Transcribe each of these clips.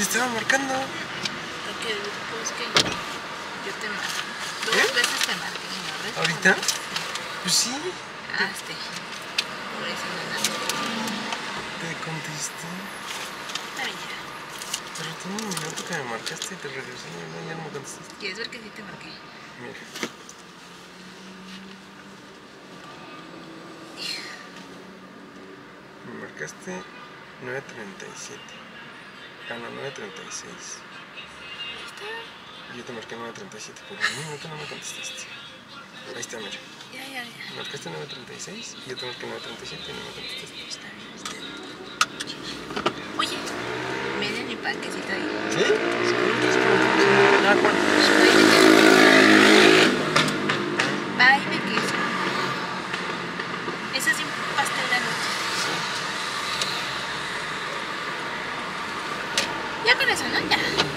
Te estaba marcando. Ok, pues que yo te marco. Dos veces te marqué y no respondes. ¿Ahorita? Pues sí. Por eso no nada. Te contesté. Está bien ya. Pero tiene un minuto que me marcaste y te regresé. No, ya no me contestaste. ¿Quieres ver que sí te marqué? Mira. Me marcaste 9:37. Ah, no, 9:36. Ahí está. Y yo te marqué 9:37, pero en un minuto no me contestaste. Ahí está, mira. Ya. Me marcaste 9:36 y yo te marqué 9:37 y no me contestaste. Está bien. Oye, miren mi panquecito ahí. ¿Sí? Ah, ¿cuál? Pay de queso. Ese es un pastel de noche. Ya con eso, ¿no? Ya.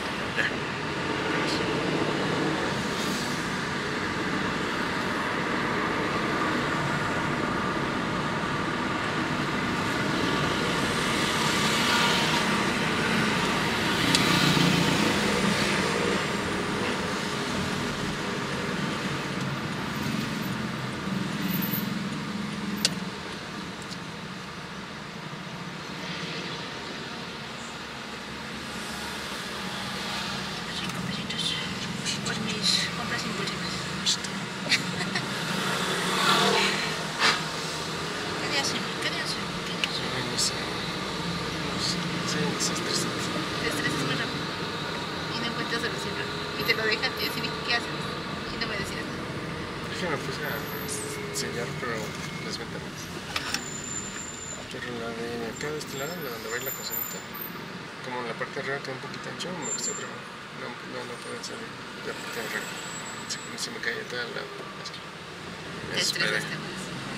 Por mis compras impulsivas. ¿Qué día soy? Ay, no sé. Sí, estresante. Te estresas muy rápido y no encuentras solución rápido. Y te lo dejan y así, ¿qué haces? Y no me decías nada. Es que me puse a sellar, pero las ventanas. Pero la de acá de este lado, la donde va a ir la cocinita, como la parte de arriba queda un poquito ancho, me costó trabajo. No puedo salir de la parte de arriba. Se me cae toda la... Así. Te estresaste más.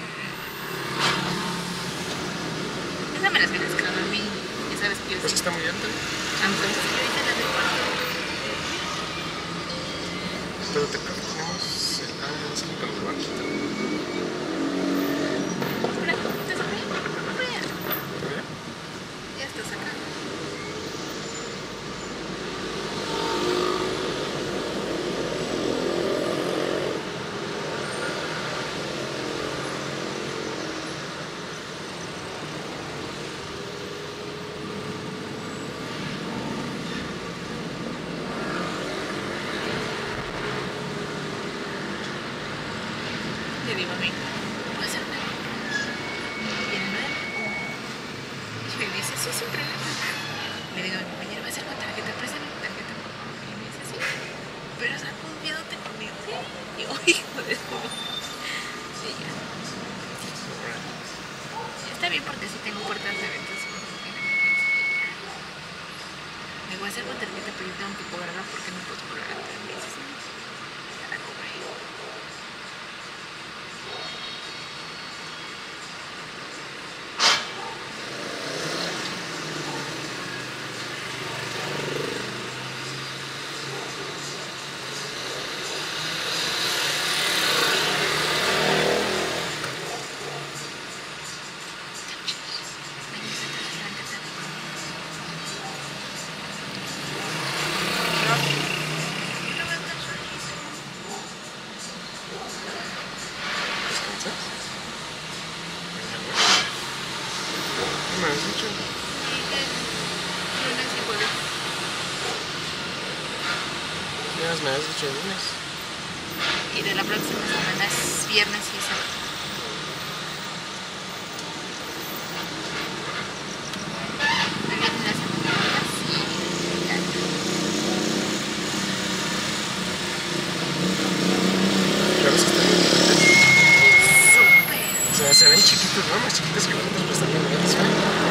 Esa me las vienes que a mí, ya sabes que yo Pues sí. está muy alta. Entonces, ¿qué dices las del cuarto? Pero te creo que tenemos el... Ah, es con el barquito. Hola, ¿te sonríe? Hombre, ¿Todavía? ya estás acá. Le digo a mí, puede ser una. Y el 9. Y me dice, sí, sin problema. Le digo a mi compañero, voy a hacer con tarjeta, préstame mi tarjeta. Y me dice, sí, pero está confiándote conmigo. Sí. Y yo, hijo de su. Sí, ya. Está bien porque sí tengo puertas de ventas. Me voy a hacer con tarjeta, pero yo tengo que cobrarla porque no puedo cobrar a 3 meses. Ya la cobré. ¿Descansas? ¿Qué me has dicho? Lunes y jueves. Ya me has dicho el lunes. Y de la próxima semana es viernes y sábado. Me vienen las semanas y ya. Claro, sí están bien grandes. Súper. O sea, se ven chiquitos, ¿no? Más chiquitos que nosotros, pero están bien grandes. No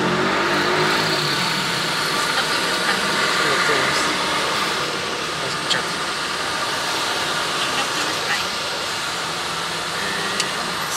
puedo estar. Pero todos. ¿Has escuchado? No puedo estar. Vamos.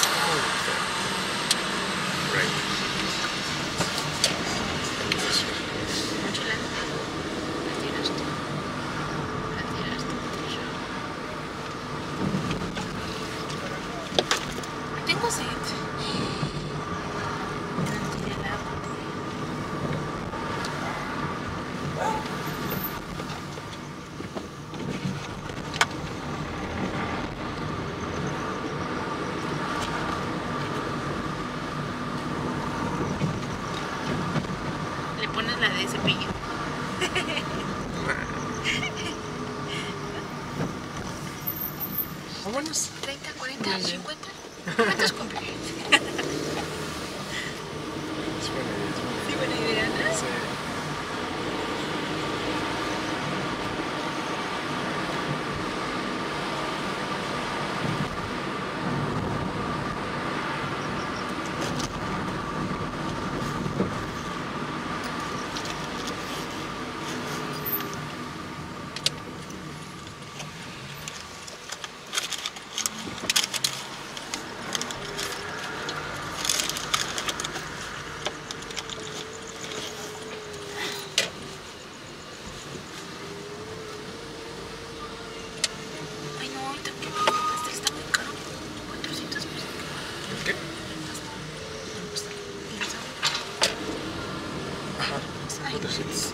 Está Ay, 400.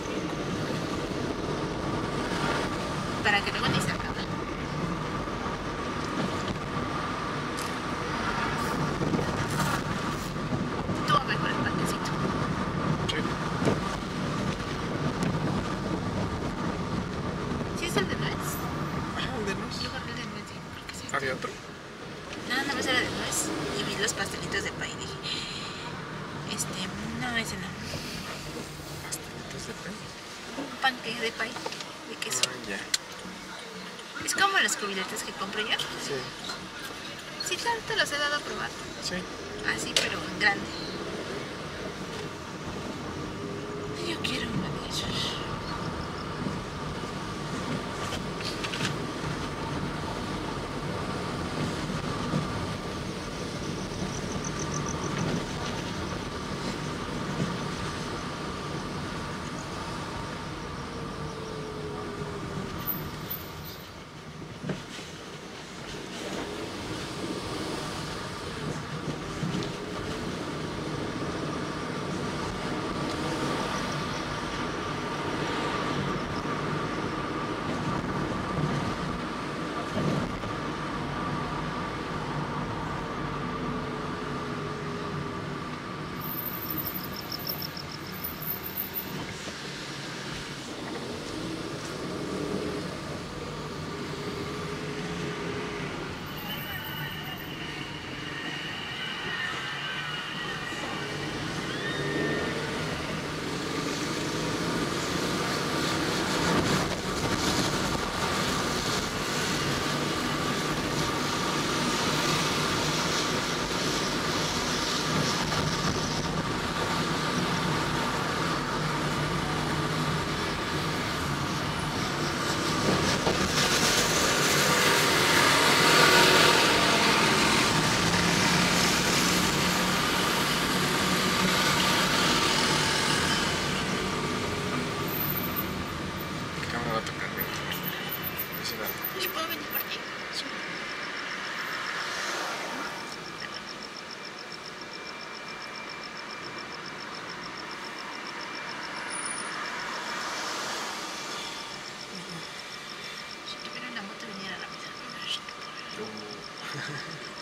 para que luego ni se acabe. Estuvo mejor el panquecito. Sí. ¿Sí es el de nuez? Ah, de nuez. Yo guardé el de nuez, sí, porque sí. ¿Había otro? Nada más era de nuez y vi los pastelitos de pay y dije, no, ese no. Pastelitos de pan. Un panque de pay, de queso. Ah, ya. Es como los cubiletes que compro yo. Sí. Sí, te los he dado a probar. Sí. Así, pero en grande. Yo quiero uno de esos. ¿Qué me va a tocar? Ese va. ¿Yo puedo venir por ti? Sí. Si tuviera una moto, viniera rápido. Uh.